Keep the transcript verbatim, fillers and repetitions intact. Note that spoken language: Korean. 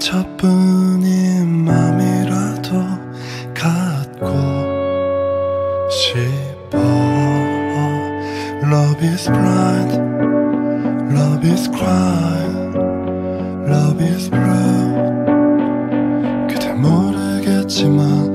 상처뿐인 맘이라도 갖고 싶어. Love is blind, love is crying, love is blue. 그대 모르겠지만